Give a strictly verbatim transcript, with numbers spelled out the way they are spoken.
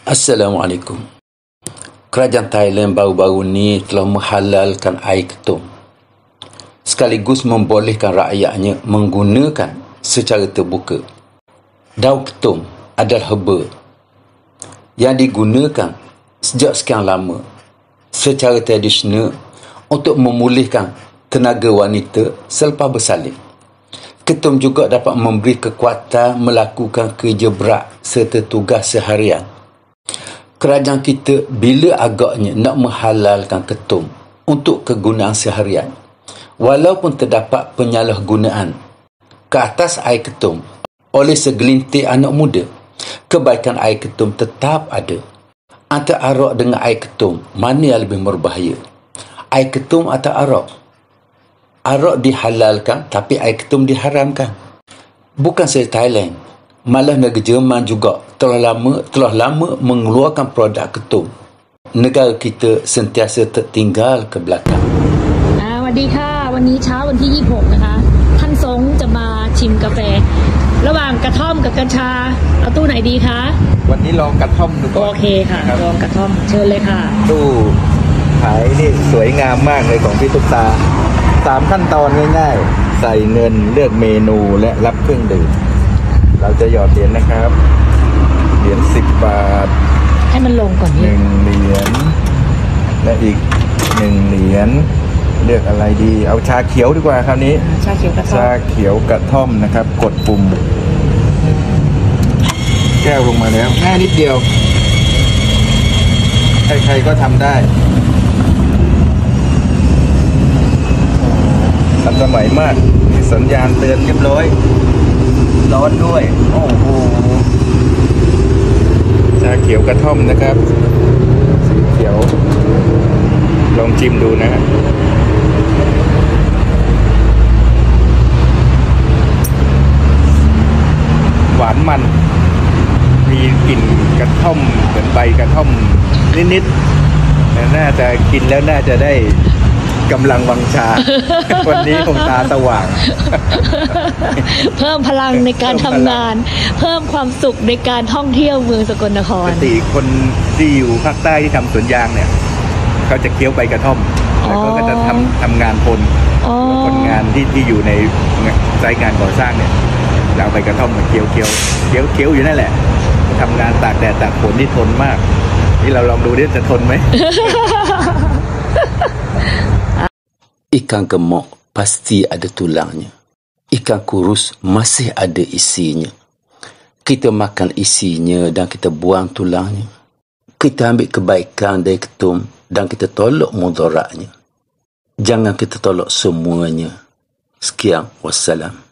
Assalamualaikum. Kerajaan Thailand baru-baru ni telah menghalalkan air ketum, sekaligus membolehkan rakyatnya menggunakan secara terbuka. Daun ketum adalah herba yang digunakan sejak sekian lama secara tradisional untuk memulihkan tenaga wanita selepas bersalin. Ketum juga dapat memberi kekuatan melakukan kerja berat serta tugas seharian. Kerajaan kita bila agaknya nak menghalalkan ketum untuk kegunaan seharian, walaupun terdapat penyalahgunaan ke atas air ketum oleh segelintir anak muda, kebaikan air ketum tetap ada. Antara arak dengan air ketum, mana yang lebih berbahaya? Air ketum atau arak? Arak dihalalkan tapi air ketum diharamkan. Bukan sahaja Thailand, malah negara Jerman juga telah lama telah lama mengeluarkan produk ketum. Negara kita sentiasa tertinggal ke belakang. อ่าสวัสดีค่ะวันนี้เช้าวันที่ยี่สิบหกนะคะท่านสงฆ์จะมาชิมกาแฟระหว่างกระท่อมกับกัญชาเอาตู้ไหนดีคะวันนี้ลองกระท่อมดูก่อนโอเคค่ะลองกระท่อมเชิญเลยค่ะตู้ขายนี่สวยงามมากเลยของพี่ตุ๊กตาสามขั้นตอนง่ายๆใส่เงินเลือกเมนูและรับเครื่องดื่มเราจะหยอดเหรียญนะครับเหรียญสิบบาทให้มันลงก่อนหนึ่งเหรียญและอีกหนึ่งเหรียญเลือกอะไรดีเอาชาเขียวดีกว่าคราวนี้ชาเขียวกระท่อมชาเขียวกระท่อมนะครับกดปุ่มแก้วลงมาแล้วง่ายนิดเดียวใครๆก็ทำได้ทันสมัยมากมีสัญญาณเตือนเรียบร้อยร้อนด้วยโอ้โหชาเขียวกระท่อมนะครับสีเขียวลองชิมดูนะฮะหวานมันมีกลิ่นกระท่อมเหมือนใบกระท่อมนิดๆแต่น่าจะกินแล้วน่าจะได้กำลังวังชา วันนี้คงตาสว่าง เพิ่มพลังในการทำงานเพิ่มความสุขในการท่องเที่ยวเมืองสกลนครปกติคนที่อยู่ภาคใต้ที่ทำสวนยางเนี่ยเขาจะเคี้ยวใบกระท่อมแล้วก็จะทำทำงานคนคนงานที่ที่อยู่ในไซต์งานก่อสร้างเนี่ยจะเอาใบกระท่อมมาเคี้ยวเคี้ยวเคี้ยวเคี้ยวอยู่นั่นแหละทำงานตากแดดตากฝนที่ทนมากนี่เราลองดูดิจะทนไหม Ikan gemuk pasti ada tulangnya. Ikan kurus masih ada isinya. Kita makan isinya dan kita buang tulangnya. Kita ambil kebaikan dari ketum dan kita tolak mudaratnya. Jangan kita tolak semuanya. Sekian, wassalam.